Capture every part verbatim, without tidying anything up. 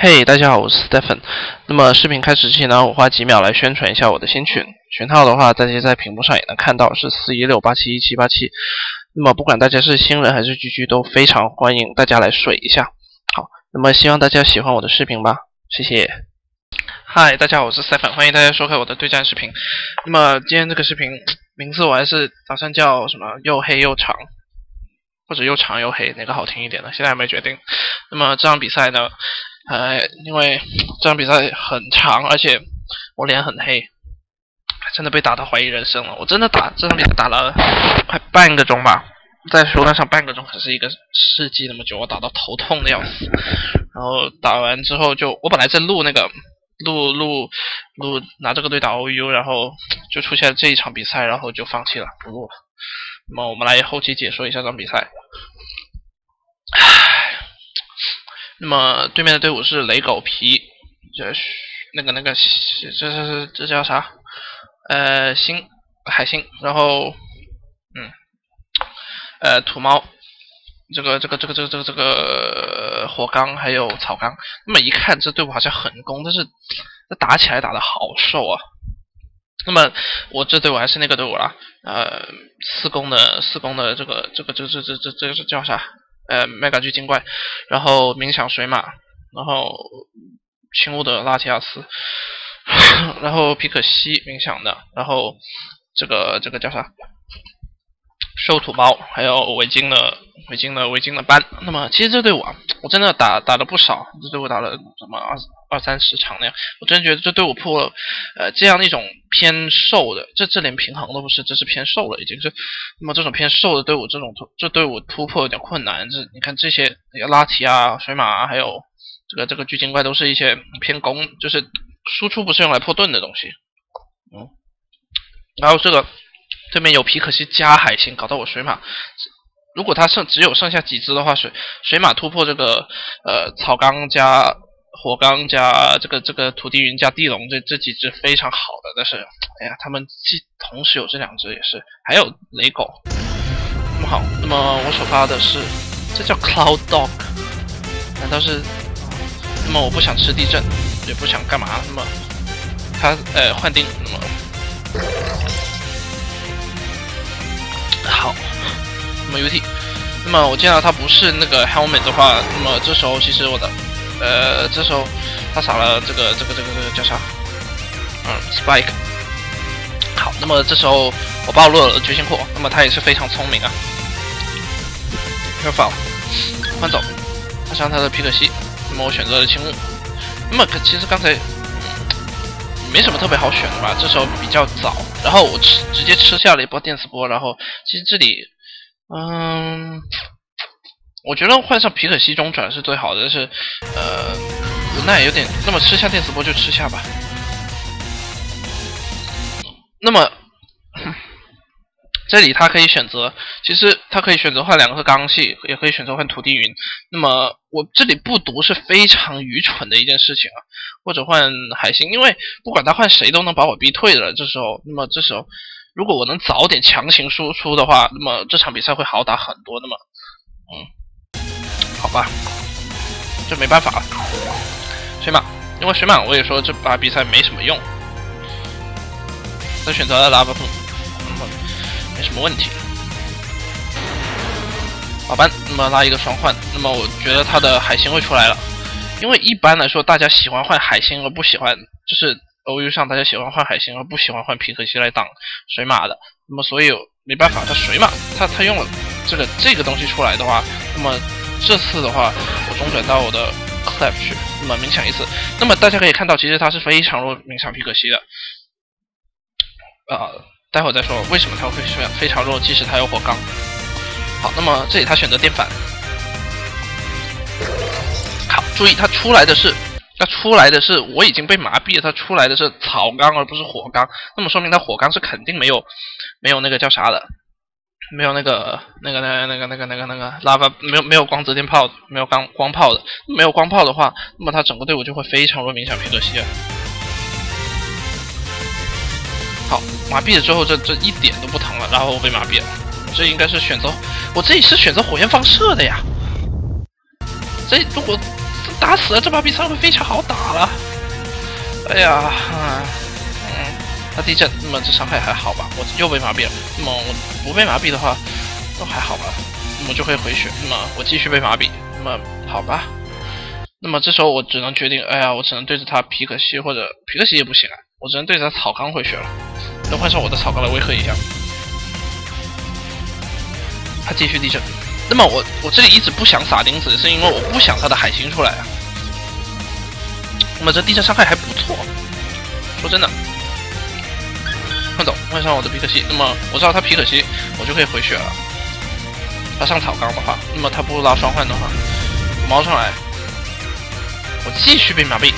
嘿，大家好，我是 Stephen。那么视频开始之前呢，我花几秒来宣传一下我的新群。群号的话，大家在屏幕上也能看到，是四一六八七一七八七。那么不管大家是新人还是 G G， 都非常欢迎大家来水一下。好，那么希望大家喜欢我的视频吧，谢谢。嗨，大家好，我是 Stephen， 欢迎大家收看我的对战视频。那么今天这个视频名字我还是打算叫什么又黑又长，或者又长又黑，哪个好听一点呢？现在还没决定。那么这场比赛呢？呃，因为这场比赛很长，而且我脸很黑，真的被打到怀疑人生了。我真的打这场比赛打了快半个钟吧，在手感上半个钟可是一个世纪那么久，我打到头痛的要死。然后打完之后就，我本来在录那个录录录拿这个队打 O U， 然后就出现了这一场比赛，然后就放弃了不录了。那么我们来后期解说一下这场比赛。那么对面的队伍是雷狗皮，这那个那个这这这叫啥？呃，星海星，然后嗯，呃土猫，这个这个这个这个这个这个火刚还有草刚。那么一看这队伍好像很攻，但是这打起来打得好瘦啊。那么我这队伍还是那个队伍啦，呃，四攻的四攻的这个这个这这这这这这叫啥？呃 ，mega 巨精怪，然后冥想水马，然后青雾的拉提亚斯，然后皮可西冥想的，然后这个这个叫啥？兽土包，还有围巾的围巾的围巾的班。那么其实这队伍啊，我真的打打了不少，这队伍打了什么二二三十场那样，我真的觉得这队伍破了，呃，这样一种偏瘦的，这这连平衡都不是，这是偏瘦了已经是。那么这种偏瘦的队伍，这种这队伍突破有点困难。这你看这些拉提啊、水马啊，还有这个这个巨精怪，都是一些偏攻，就是输出不是用来破盾的东西。嗯，然后这个。对面有皮可西加海星，搞到我水马，如果他剩只有剩下几只的话，水水马突破这个呃草缸加火缸加这个这个土地云加地龙这这几只非常好的，但是哎呀，他们既同时有这两只也是，还有雷狗。那么好，那么我首发的是这叫 Cloud Dog， 难道是？那么我不想吃地震，也不想干嘛，那么他呃幻丁，那么。好，那么 U T， 那么我见到他不是那个 helmet 的话，那么这时候其实我的，呃，这时候他撒了这个这个这个这个叫啥？嗯 ，spike。好，那么这时候我暴露了决心火，那么他也是非常聪明啊。Careful， 换走，他上他的皮可西，那么我选择了青雾。那么可其实刚才。没什么特别好选的吧，这时候比较早，然后我吃直接吃下了一波电磁波，然后其实这里，嗯，我觉得换上皮可西中转是最好的，但是呃，无奈有点，那么吃下电磁波就吃下吧。那么这里他可以选择，其实他可以选择换两个是钢系，也可以选择换土地云。那么我这里不读是非常愚蠢的一件事情啊，或者换海星，因为不管他换谁都能把我逼退了。这时候，那么这时候如果我能早点强行输出的话，那么这场比赛会好打很多。那么，嗯，好吧，这没办法了。水马，因为水马我也说这把比赛没什么用，他选择了拉巴布。没什么问题。好吧，那么拉一个双换，那么我觉得他的海星会出来了，因为一般来说大家喜欢换海星而不喜欢，就是 O U 上大家喜欢换海星而不喜欢换皮可西来挡水马的，那么所以没办法，他水马他他用了这个这个东西出来的话，那么这次的话我中转到我的 Clef 去，那么冥想一次，那么大家可以看到其实他是非常弱冥想皮可西的，呃。待会儿再说为什么他会非常弱，即使他有火缸。好，那么这里他选择电反。好，注意他出来的是，他出来的是我已经被麻痹了，他出来的是草缸而不是火缸，那么说明他火缸是肯定没有没有那个叫啥的，没有那个那个那个那个那个那个那个拉巴，没有没有光泽电炮的，没有光光炮的，没有光炮的话，那么他整个队伍就会非常弱冥想皮可西了。好，麻痹了之后，这这一点都不疼了，然后我被麻痹了。我这应该是选择，我这里是选择火焰放射的呀。这如果打死了这把比上回非常好打了。哎呀，嗯嗯，他地震，那么这伤害还好吧？我又被麻痹了。那么我不被麻痹的话，都还好吧？那么就可以回血。那么我继续被麻痹，那么好吧？那么这时候我只能决定，哎呀，我只能对着他皮可惜，或者皮可惜也不行啊，我只能对着他草缸回血了。能换上我的草缸来威吓一下。他继续地震。那么我我这里一直不想撒钉子，是因为我不想他的海星出来啊。那么这地震伤害还不错，说真的。换走，换上我的皮可惜。那么我知道他皮可惜，我就可以回血了。他上草缸的话，那么他不拉双换的话，土猫上来，我继续被麻痹。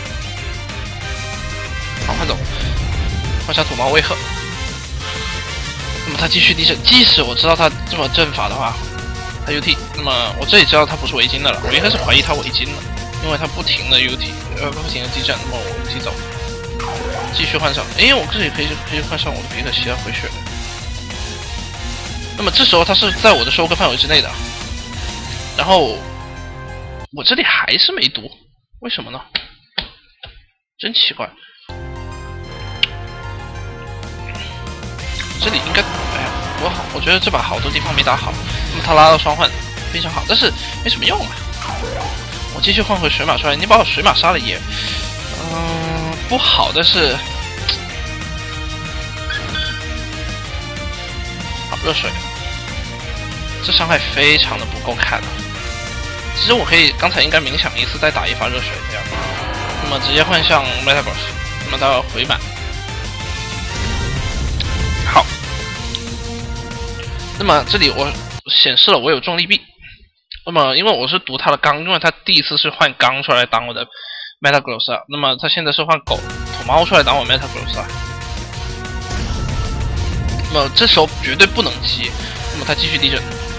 好，换走，换下土猫威吓。那么他继续地震，即使我知道他这么阵法的话，他 U T， 那么我这里知道他不是围巾的了，我一开始怀疑他围巾了，因为他不停的 U T， 呃不停的地震，那么我 U T 走，继续换上，哎，我这里可以可以换上我的皮可惜来回血。那么这时候他是在我的收割范围之内的，然后我这里还是没毒，为什么呢？真奇怪。这里应该，哎呀，我好，我觉得这把好多地方没打好。那么他拉到双换，非常好，但是没什么用啊。我继续换回水马出来，你把我水马杀了也，嗯、呃，不好的是，好热水，这伤害非常的不够看啊。其实我可以刚才应该冥想一次，再打一发热水这样。那么直接换向 Metagross， 那么他要回满。好，那么这里我显示了我有重力臂。那么因为我是读他的刚，因为他第一次是换刚出来挡我的 Metagross 啊，那么他现在是换狗土猫出来挡我 Metagross 啊。那么这时候绝对不能急，那么他继续地震，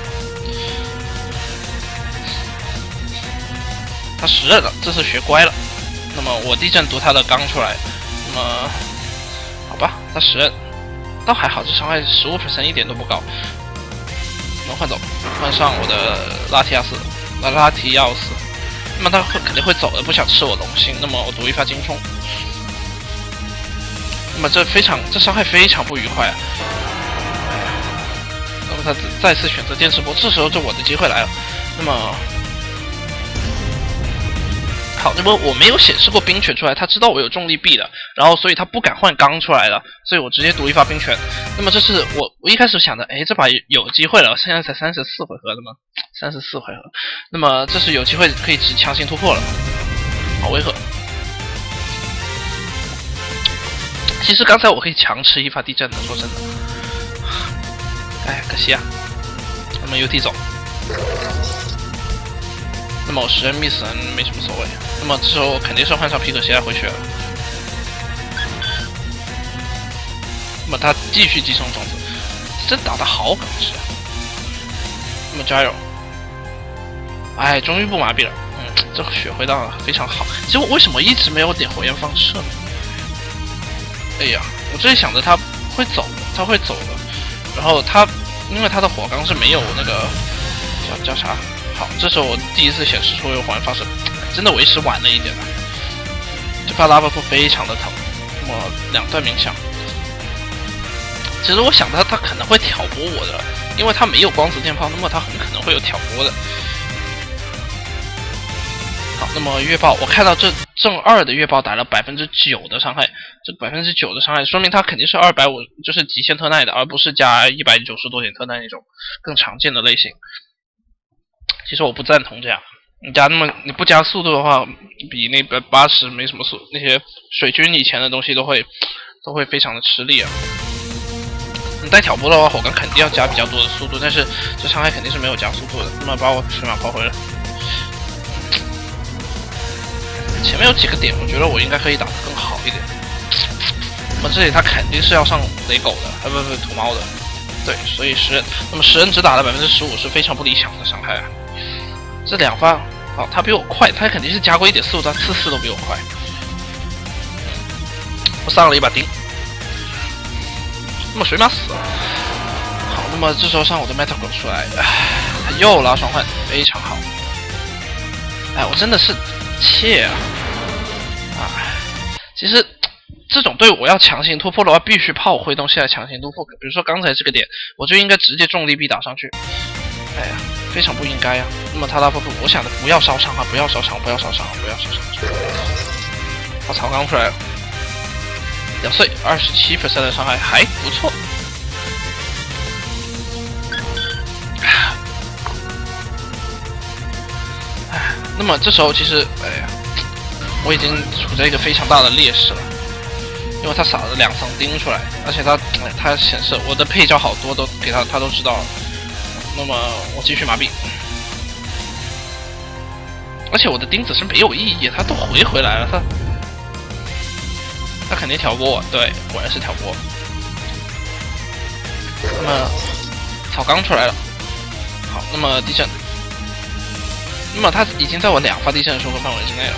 他十刃了，这次学乖了。那么我地震读他的刚出来，那么好吧，他十刃。倒还好，这伤害 百分之十五 一点都不高。能换走，换上我的拉提亚斯，拉拉提亚斯。那么他会肯定会走的，不想吃我龙星。那么我读一发金冲。那么这非常，这伤害非常不愉快啊！哎呀，那么他再次选择电磁波，这时候就我的机会来了。那么。好，那么我没有显示过冰拳出来，他知道我有重力臂的，然后所以他不敢换钢出来了，所以我直接读一发冰拳。那么这是我我一开始想的，哎，这把有机会了，现在才三十四回合的嘛，三十四回合，那么这是有机会可以直强行突破了。好，威吓。其实刚才我可以强吃一发地震的，说真的，哎，可惜啊。那么 U T 走。那么我十人 miss 没什么所谓，那么这时候我肯定是换上皮可惜来回血了。那么他继续击中种子，真打得好耿直啊！那么加油！哎，终于不麻痹了，嗯，这个血回到非常好。其实我为什么一直没有点火焰放射呢？哎呀，我这里想着他会走的，他会走的，然后他因为他的火缸是没有那个叫叫啥？好，这时候我第一次显示出有火焰发射，真的为时晚了一点了。这发拉巴布非常的疼，那么两段冥想。其实我想他他可能会挑拨我的，因为他没有光子电炮，那么他很可能会有挑拨的。好，那么月爆，我看到这正二的月爆打了百分之九的伤害，这百分之九的伤害说明他肯定是二百五，就是极限特耐的，而不是加一百九十多点特耐那种更常见的类型。其实我不赞同这样，你加那么你不加速度的话，比那个八十没什么速，那些水军以前的东西都会都会非常的吃力啊。你带挑拨的话，火缸肯定要加比较多的速度，但是这伤害肯定是没有加速度的。那么把我水马抛回了，前面有几个点，我觉得我应该可以打得更好一点。那么这里他肯定是要上雷狗的，啊不不土猫的，对，所以十人，那么十人只打了百分之十五是非常不理想的伤害啊。这两发，好，他比我快，他肯定是加过一点速度，他次次都比我快。我上了一把钉，那么水马死了。好，那么这时候上我的 Metagross 出来，他又拉双换，非常好。 哎，我真的是切啊！啊，其实这种队伍我要强行突破的话，必须炮挥动现在强行突破。比如说刚才这个点，我就应该直接重力臂打上去。哎呀，非常不应该啊！那么他拉布布，我想的不要烧伤啊，不要烧伤，不要烧伤，不要烧伤。好，草刚出来了，两岁，二十七 percent 的伤害还不错。哎，那么这时候其实，哎呀，我已经处在一个非常大的劣势了，因为他撒了两层钉出来，而且他，哎，他显示我的配招好多都给他，他都知道了。那么我继续麻痹，而且我的钉子是没有意义，他都回回来了，他他肯定挑拨我，对，果然是挑拨。那么草刚出来了，好，那么地震，那么他已经在我两发地震的收割范围之内了。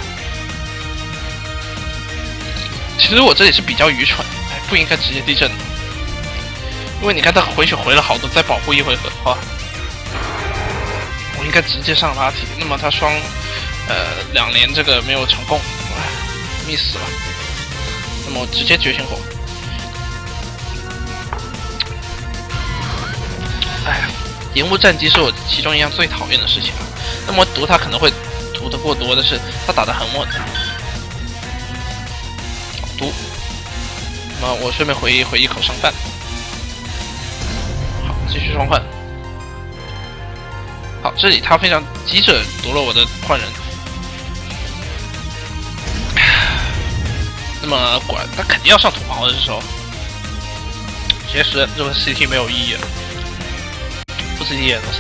其实我这里是比较愚蠢，哎，不应该直接地震，因为你看他回血回了好多，再保护一回合的话。我应该直接上拉提，那么他双，呃，两连这个没有成功，唉 ，miss 了。那么我直接觉醒火。哎呀，延误战机是我其中一样最讨厌的事情了。那么毒他可能会毒得过多，但是他打得很稳。毒。那么我顺便回回一口伤弹。好，继续双换。好，这里他非常机智读了我的换人，那么果然他肯定要上土豪的这时候，其实这个 C T 没有意义了，不 C T 也都是。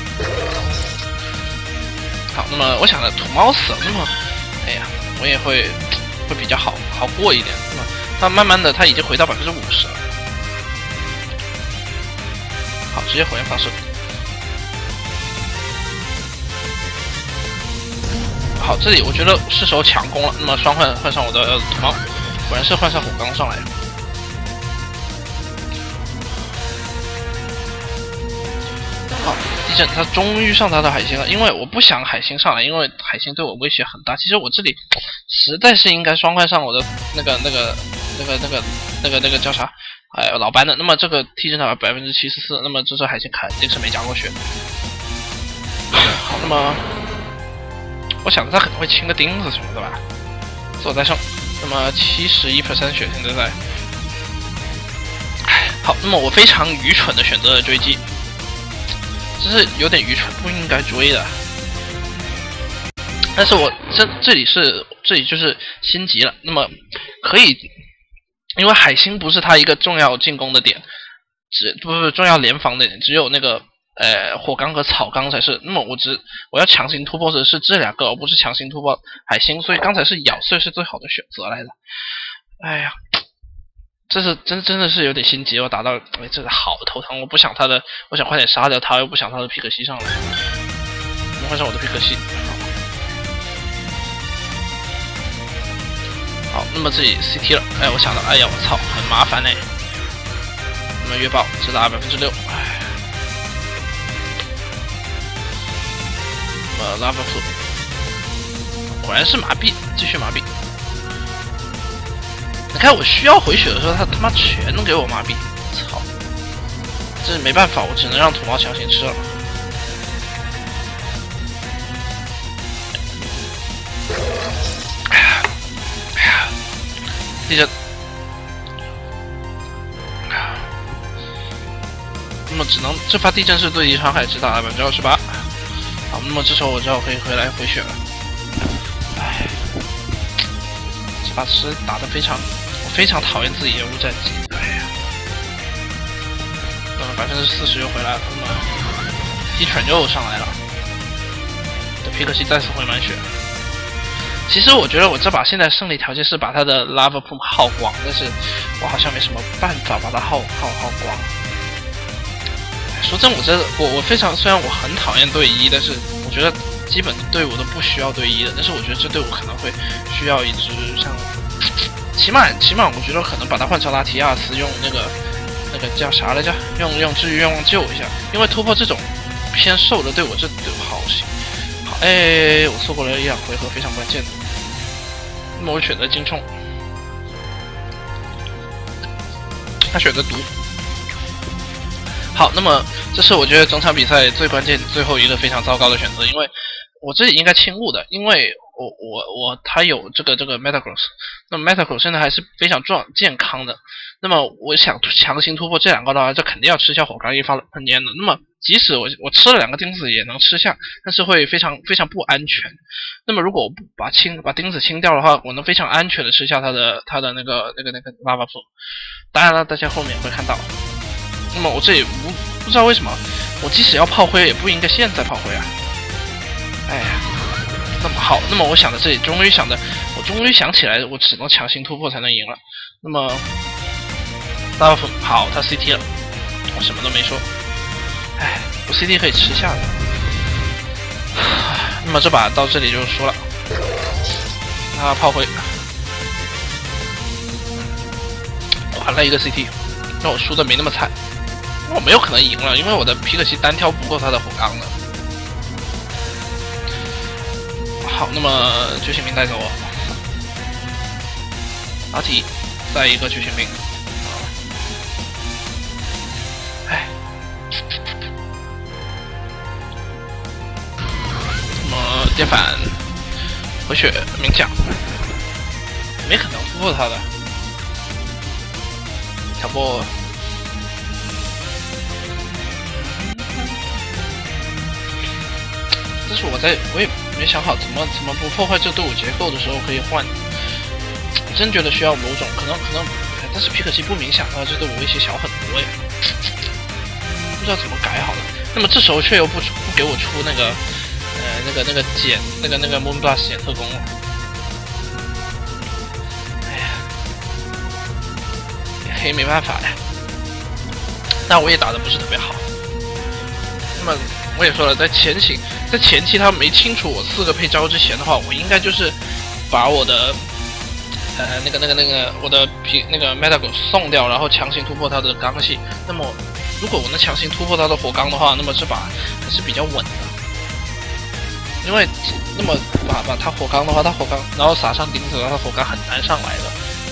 好，那么我想着土猫死了，那么哎呀，我也会会比较好好过一点。那么他慢慢的他已经回到百分之五十了，好，直接火焰发射。好，这里我觉得是时候强攻了。那么双换换上我的土猫，果然是换上火刚上来。好，地震，他终于上他的海星了。因为我不想海星上来，因为海星对我威胁很大。其实我这里实在是应该双换上我的那个那个那个那个那个那个叫啥？哎，老班的。那么这个地震打百分之七十四，那么这只海星肯定是没加过血。好，那么。我想着他可能会清个钉子什么的吧，自我再胜。那么七十一 percent 血现在在，唉，好，那么我非常愚蠢的选择了追击，真是有点愚蠢，不应该追的。但是我这这里是这里就是心急了，那么可以，因为海星不是他一个重要进攻的点，只不是重要联防的点，只有那个。呃，火刚和草刚才是，那么我只我要强行突破的是这两个，而不是强行突破海星，所以刚才是咬碎是最好的选择来的。哎呀，这是真真的是有点心急，我打到哎，这个好头疼，我不想他的，我想快点杀掉他，又不想他的皮克西上来。我们换上我的皮克西，好，好，那么这里 C T 了，哎，我想到，哎呀，我操，很麻烦嘞。那么月爆只打百分之六，哎。呃 ，Lava Flow， 果然是麻痹，继续麻痹。你看我需要回血的时候，他他妈全给我麻痹，操！这没办法，我只能让土猫强行吃了。哎呀，哎呀，地震。那么只能这发地震是对敌伤害只打了百分之二十八。好，那么这时候我知道可以回来回血了。唉，这把是打得非常，我非常讨厌自己延误战机。哎呀，那么百分之四十又回来了，那么一拳又上来了。这皮克西再次回满血。其实我觉得我这把现在胜利条件是把他的 Lava Plume 耗光，但是我好像没什么办法把它耗耗耗光。说真，我这我我非常虽然我很讨厌对一，但是我觉得基本队伍都不需要对一的。但是我觉得这队伍可能会需要一支像，起码起码我觉得可能把它换成拉提亚斯，用那个那个叫啥来着？用用治愈愿望救一下，因为突破这种偏瘦的队伍，这队伍好行好哎，我错过了一两回合非常关键的。那么我选择金冲，他选择毒。好，那么这是我觉得整场比赛最关键最后一个非常糟糕的选择，因为我这里应该清雾的，因为我我我他有这个这个 Metagross， 那么 Metagross 现在还是非常壮健康的。那么我想强行突破这两个的话，这肯定要吃下火刚一发喷烟的。那么即使我我吃了两个钉子也能吃下，但是会非常非常不安全。那么如果我不把清把钉子清掉的话，我能非常安全的吃下它的它的那个那个那个 lava flow。当然了，大家后面会看到。那么我这里不不知道为什么，我即使要炮灰也不应该现在炮灰啊。哎呀，那么好，那么我想的这里终于想的，我终于想起来，我只能强行突破才能赢了。那么。大部分好，他 C T 了，我什么都没说。哎，我 C T 可以吃下的。那么这把到这里就输了。啊，炮灰，还了一个 C T， 那我输的没那么惨。那我没有可能赢了，因为我的皮克西单挑不过他的火刚的。好，那么觉醒兵带走我。阿提，再一个觉醒兵。哎，那么电反回血冥想，没可能突破他的挑拨。但是我在我也没想好怎么怎么不破坏这队伍结构的时候可以换，我真觉得需要某种可能可能，但是皮可西不冥想的话，这队伍威胁小很多呀。不知道怎么改好了，那么这时候却又不出不给我出那个，呃，那个那个减那个那个 Moon Blast 减特工了。哎呀，黑没办法呀。但我也打的不是特别好。那么我也说了，在前期在前期他没清楚我四个配招之前的话，我应该就是把我的呃那个那个那个我的皮那个 Metagross 送掉，然后强行突破他的刚系。那么如果我能强行突破他的火刚的话，那么这把还是比较稳的。因为那么把把他火刚的话，他火刚然后撒上钉子，然后他火刚很难上来的。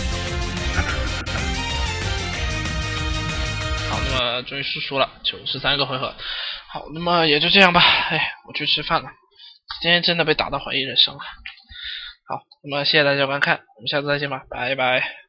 好，那么终于输出了九十三个回合。好，那么也就这样吧。哎，我去吃饭了。今天真的被打到怀疑人生了。好，那么谢谢大家观看，我们下次再见吧，拜拜。